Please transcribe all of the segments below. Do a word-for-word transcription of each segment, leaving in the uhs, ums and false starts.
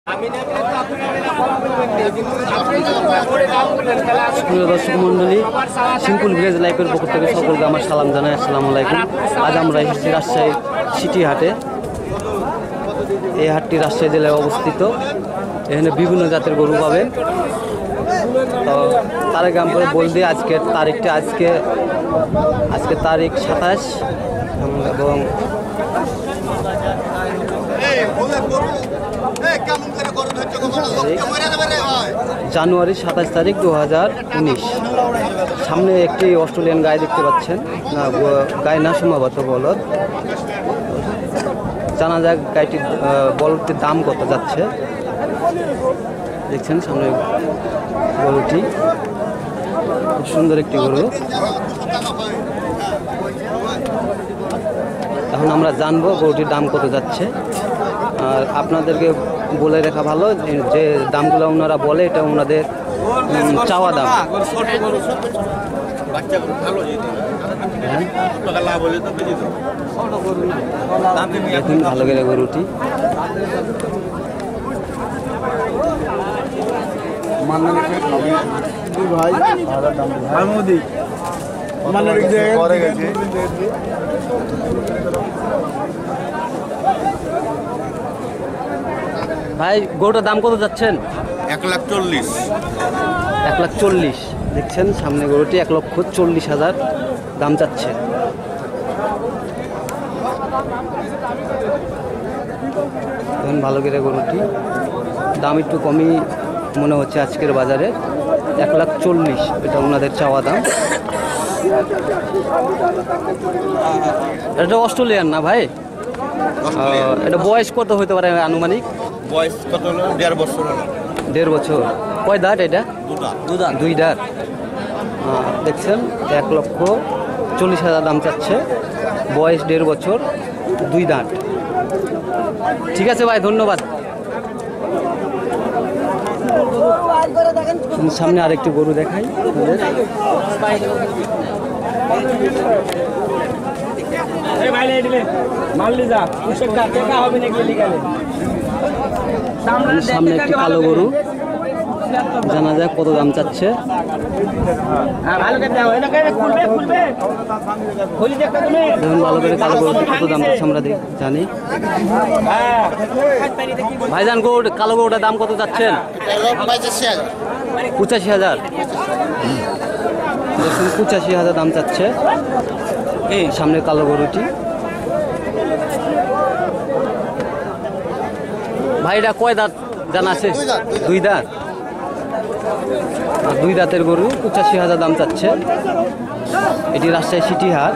দর্শক মন্ডলী, simple village লাইফের পক্ষ থেকে সকলকে আমার সালাম জানাই। আসসালামু আলাইকুম। আজ আমরা এসেছি রাজশাহী সিটি হাটে। এই হাটটি রাজশাহী জেলায় অবস্থিত। এখানে বিভিন্ন জাতের গরু পাবেন। তো তার আগে আমরা বল দিই আজকের তারিখটা। আজকে আজকে তারিখ সাতাশ এবং জানুয়ারি সাতাশ তারিখ দু হাজার উনিশ। সামনে একটি অস্ট্রেলিয়ান গাই দেখতে পাচ্ছেন, না গাই না সম্ভবত বলদ। জানা যাক গাইটির বলদটির দাম কত যাচ্ছে। দেখছেন সামনে গরুটি, খুব সুন্দর একটি গরু। এখন আমরা জানবো গরুটির দাম কত যাচ্ছে। আর আপনাদেরকে বলে রাখা ভালো, যে দামগুলো ওনারা বলে এটা ওনাদের চাওয়া দাম। দেখুন ভালো করে গরুটি। ভাই গরুটার দাম কত যাচ্ছেন? এক লাখ চল্লিশ। এক লাখ চল্লিশ। দেখছেন সামনে গরুটি এক লক্ষ চল্লিশ হাজার দাম চাচ্ছে। দেখুন ভালো করে গরুটি, দাম একটু কমই মনে হচ্ছে আজকের বাজারে। এক লাখ চল্লিশ এটা ওনাদের চাওয়া দাম। এটা অস্ট্রেলিয়ান না ভাই? এটা বয়স কত হতে পারে আনুমানিক? বয়স কত হলো? দেড় বছর। দেড় বছর। কয় দাঁত এটা? দুই দাঁত। দেখছেন এক লক্ষ চল্লিশ হাজার দাম চাচ্ছে। বয়স দেড় বছর, দুই দাঁত। ঠিক আছে ভাই, ধন্যবাদ। সামনে আরেকটি গরু দেখাই। সামনে একটি কালো গরু, জানা যায় কত দাম চাচ্ছে। দেখুন ভালো করে কালো গরুটি কত দাম চাচ্ছে আমরা জানি। ভাইজান গরু, কালো গরুটার দাম কত চাচ্ছেন? পঁচাশি হাজার। দেখুন পঁচাশি হাজার দাম চাচ্ছে এই সামনে কালো গরুটি। ভাই এটা কয় দাঁত জানা আছে? দুই দাঁত। দুই দাঁতের গরু, পঁচাশি হাজার দাম চাচ্ছে। এটি রাজশাহী সিটি হাট।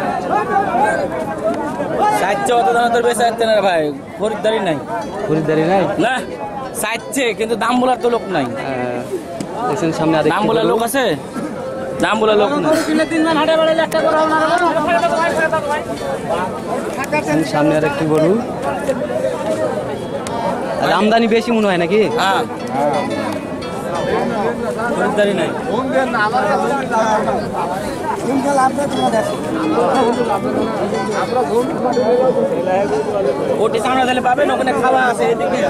ভাই খরিদ্দারি নাই। খরিদ্দারি নাই না, চাইছে কিন্তু দাম বলার তো লোক নাই। দেখছেন সামনে দাম বলার লোক আছে, দাম বলার লোক নাই। সামনে আর একটি গরু। আমদানি বেশি মনে হয় নাকি? হ্যাঁ, খরিদ্দারি নাই। ওটি সামনে দিলে পাবেন, ওখানে খাওয়া আছে।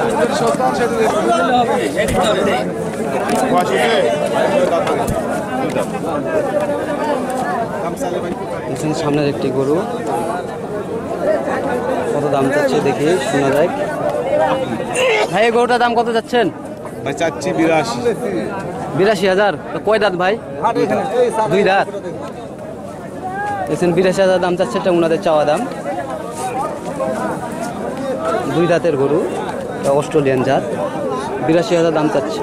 সামনের একটি গরু, কত দাম চাচ্ছে দেখি শোনা যায়। ভাই এই গরুটার দাম কত যাচ্ছেন? ভাই চাচ্ছি বিরাশি। বিরাশি হাজার। কয় দাঁত ভাই? দুই দাঁত। দেখছেন বিরাশি হাজার দাম চাচ্ছে, এটা ওনাদের চাওয়া দাম। দুই দাঁতের গরু, অস্ট্রেলিয়ান জাত। বিরাশি হাজার দাম চাচ্ছে।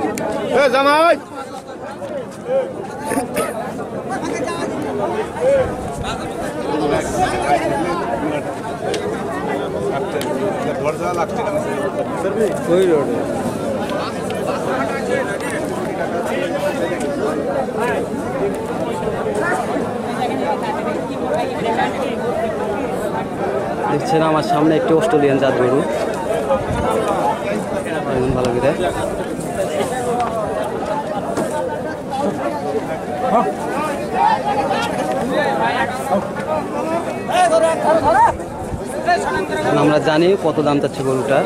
দেখছেন আমার সামনে একটি অস্ট্রেলিয়ান জাত গরু। ভালো করে কারণ আমরা জানি কত দাম চাচ্ছে গরুটার।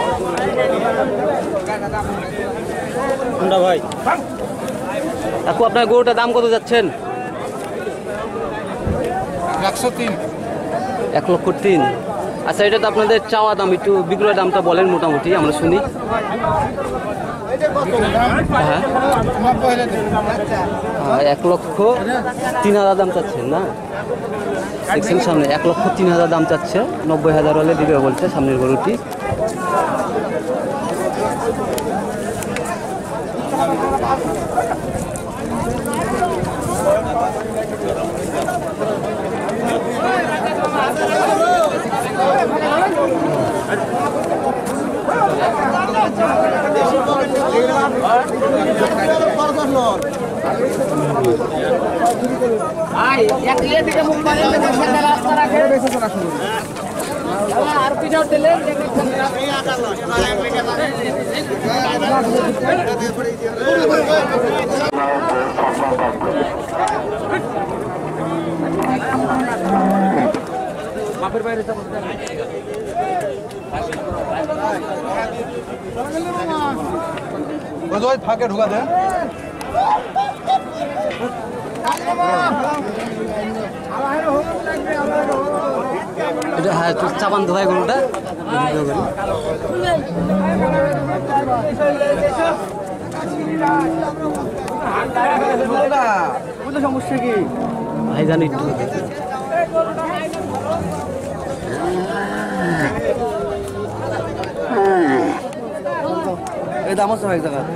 ভাই কাকু আপনার গরুটার দাম কত যাচ্ছেন? একশো তিন। এক লক্ষ তিন। আচ্ছা, এটা তো আপনাদের চাওয়া দাম, একটু বিক্রয় দামটা বলেন মোটামুটি আমরা শুনি। হ্যাঁ, এক লক্ষ তিন হাজার দাম চাচ্ছেন না? দেখছেন সামনে এক লক্ষ তিন হাজার দাম চাচ্ছে, নব্বই হাজার হলে দিবে বলছে সামনের গরুটি। বাপের বাইরে ফাঁকে ঢুকা দেন। এটা হ্যাঁ, একটু চাপান তো ভাই গরুটা। সমস্যা কি ভাই জানি একটু এই দাম আছে ভাই জায়গা।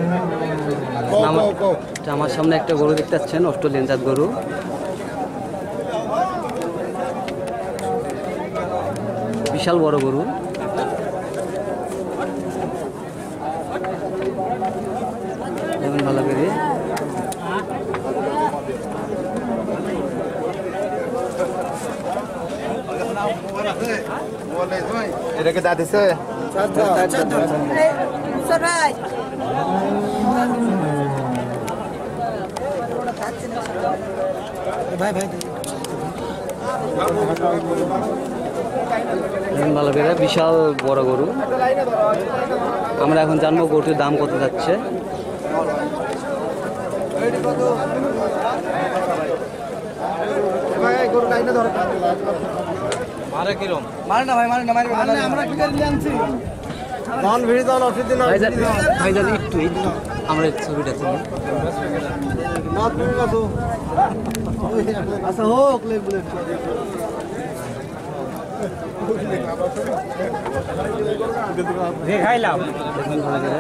আমার সামনে একটা গরু দেখতে পাচ্ছেন, অস্ট্রেলিয়ান জাত গরু। বিশাল বড় গরু। দেখুন ভালো করে। এটাকে দা দিছে ভাই ভাই ভালো করে, বিশাল বড় গরু। আমরা এখন জানবো গরুটির দাম কত যাচ্ছে। মারে কিরম মারে না ভাই, মারে না, মারে না, আমরা কি করে আনছি নন ভিড় দাও অফিস দিন ভাই জানি একটু একটু আমরা ছবিটা তুলি। আচ্ছা হোক লেগ বলে দেখাইলাম। দেখুন ভালো করে।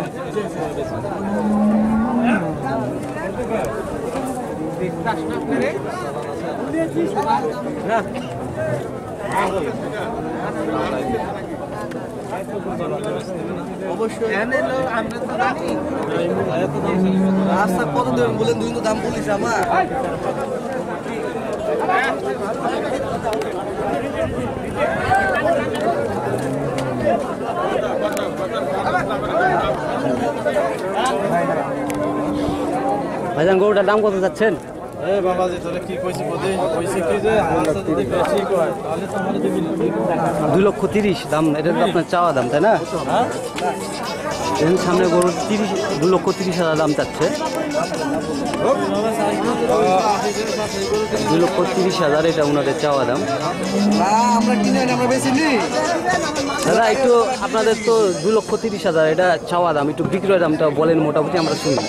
অবশ্যই রাস্তা কত দেবেন বলেন, দুই তো দাম বলিস আমার। ভাইজান গরুটার দাম কত যাচ্ছেন? এ বাবাজি তোরে কি কইছি বদে কইছি কি যে আমার সাথে যদি বেশি কয় তাহলে তো আমারে দিবি না। দুই লক্ষ তিরিশ দাম, এটা তো আপনার চাওয়া দাম তাই না? হ্যাঁ দেখুন সামনে গরু তিরিশ, দু লক্ষ তিরিশ হাজার দাম চাচ্ছে। দুই লক্ষ তিরিশ হাজার এটা ওনাদের চাওয়া দাম। আমরা কিনে আমরা বেশি নি দাদা একটু আপনাদের তো দু লক্ষ তিরিশ হাজার এটা চাওয়া দাম, একটু বিক্রয় দামটা বলেন মোটামুটি আমরা শুনি।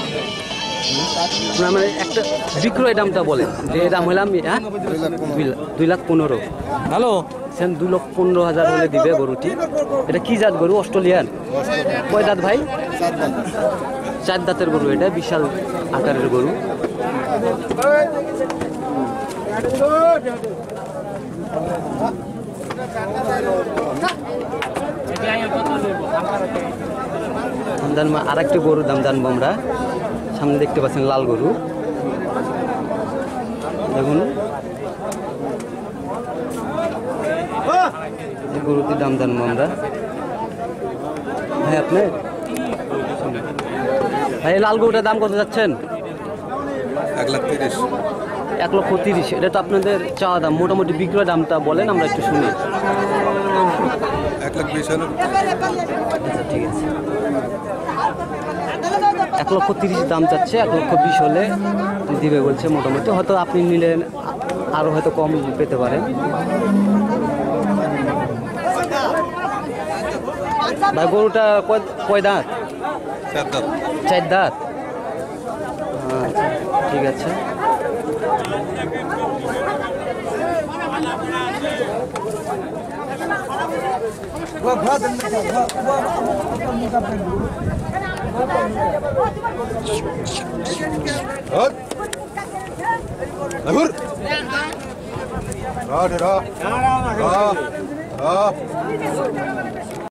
মানে একটা বিক্রয় দামটা বলেন যে দাম হলাম হ্যাঁ দুই লাখ পনেরো। হ্যালো সেন দু লক্ষ পনেরো হাজার হলে দিবে গরুটি। এটা কি জাত গরু? অস্ট্রেলিয়ান। কয় দাঁত ভাই? চার দাঁতের গরু, এটা বিশাল আকারের গরু। আর একটি গরুর দাম জানবো আমরা। সামনে দেখতে পাচ্ছেন লাল গরু, দেখুন গরুটির দাম জানবো আমরা। ভাই আপনি ভাই লাল গরুটার দাম কত যাচ্ছেন? এক লাখ তিরিশ। এক লক্ষ তিরিশ। এটা তো আপনাদের চাওয়া দাম, মোটামুটি বিক্রয় দামটা বলেন আমরা একটু শুনি। এক লাখ বিশ হলে আচ্ছা ঠিক আছে, এক লক্ষ তিরিশ দাম চাচ্ছে, এক লক্ষ বিশ হলে দিবে বলছে মোটামুটি। হয়তো আপনি নিলেন আরও হয়তো কম পেতে পারেন। ভাই গরুটা কয় কয় দাঁত? চার দাম। চার দাঁত, আচ্ছা ঠিক আছে। রা রা রা